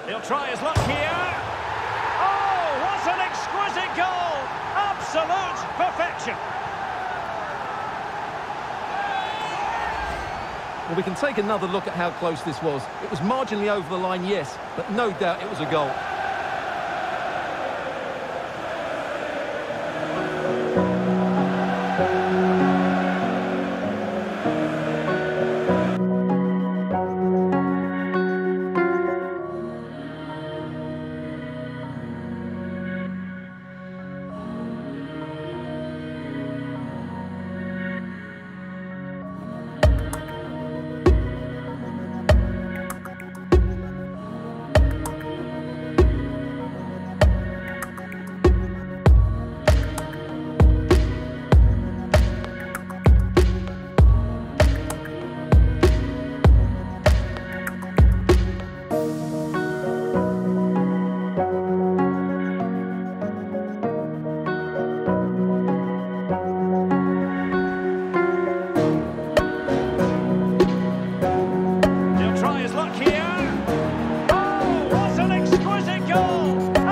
He'll try his luck here. Oh, what an exquisite goal! Absolute perfection. Well, we can take another look at how close this was. It was marginally over the line, yes, but no doubt it was a goal. He'll try his luck here. Oh, what an exquisite goal!